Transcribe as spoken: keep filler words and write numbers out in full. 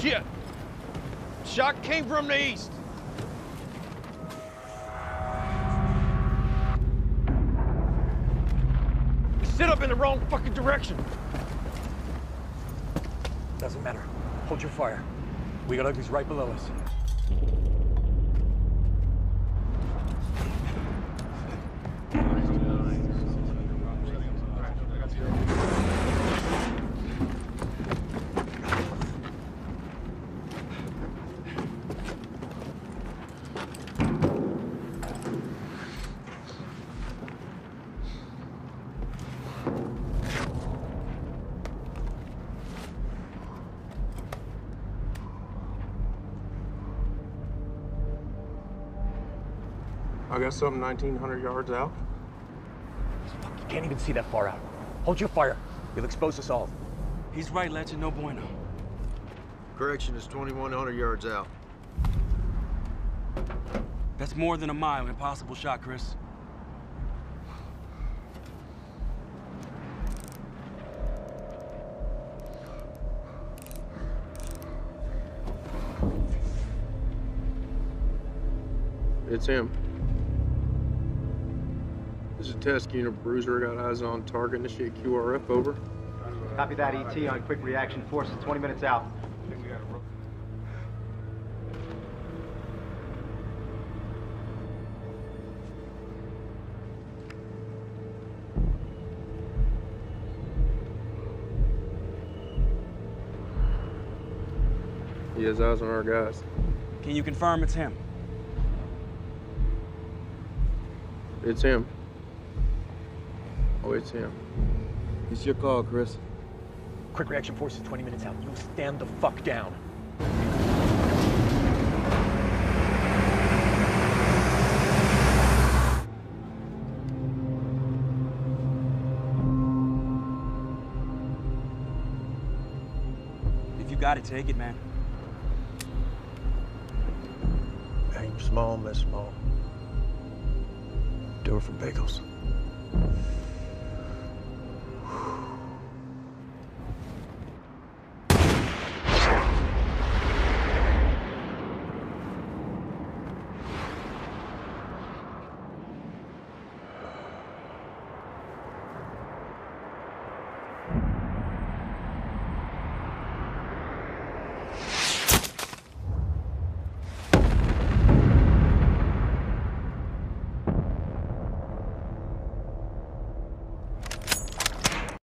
Shit! Shot came from the east. We set up in the wrong fucking direction. Doesn't matter. Hold your fire. We got uglies right below us. I got something nineteen hundred yards out. Fuck, you can't even see that far out. Hold your fire. You'll expose us all. He's right, Legend. No bueno. Correction is twenty-one hundred yards out. That's more than a mile. Impossible shot, Chris. It's him. This is Test Unit Bruiser. Got eyes on target. Initiate Q R F, over. Copy that, E T on quick reaction forces, twenty minutes out. He has eyes on our guys. Can you confirm it's him? It's him. Oh, it's him. It's your call, Chris. Quick reaction force is twenty minutes out. You stand the fuck down. If you got it, take it, man. Aim small, miss small. Do it for bagels.